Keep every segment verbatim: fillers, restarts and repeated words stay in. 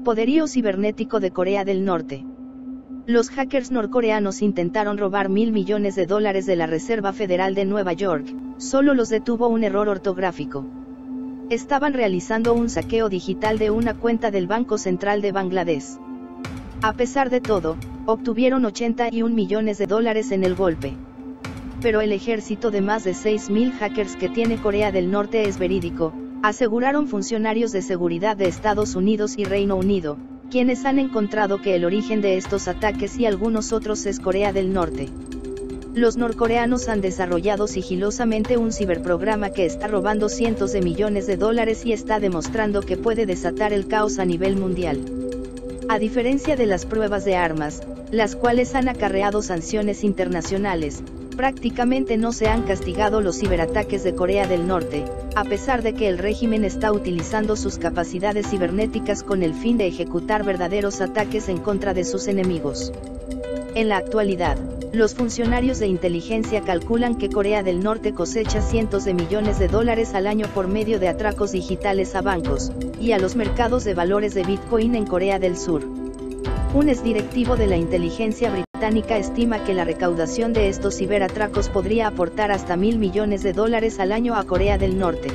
Poderío cibernético de Corea del Norte. Los hackers norcoreanos intentaron robar mil millones de dólares de la Reserva Federal de Nueva York, solo los detuvo un error ortográfico. Estaban realizando un saqueo digital de una cuenta del Banco Central de Bangladesh. A pesar de todo, obtuvieron ochenta y un millones de dólares en el golpe. Pero el ejército de más de seis mil hackers que tiene Corea del Norte es verídico, aseguraron funcionarios de seguridad de Estados Unidos y Reino Unido, quienes han encontrado que el origen de estos ataques y algunos otros es Corea del Norte. Los norcoreanos han desarrollado sigilosamente un ciberprograma que está robando cientos de millones de dólares y está demostrando que puede desatar el caos a nivel mundial. A diferencia de las pruebas de armas, las cuales han acarreado sanciones internacionales, prácticamente no se han castigado los ciberataques de Corea del Norte, a pesar de que el régimen está utilizando sus capacidades cibernéticas con el fin de ejecutar verdaderos ataques en contra de sus enemigos. En la actualidad, los funcionarios de inteligencia calculan que Corea del Norte cosecha cientos de millones de dólares al año por medio de atracos digitales a bancos, y a los mercados de valores de Bitcoin en Corea del Sur. Un exdirectivo de la inteligencia británica estima que la recaudación de estos ciberatracos podría aportar hasta mil millones de dólares al año a Corea del Norte.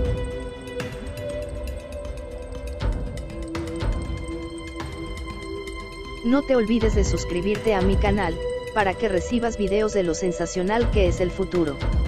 No te olvides de suscribirte a mi canal, para que recibas videos de lo sensacional que es el futuro.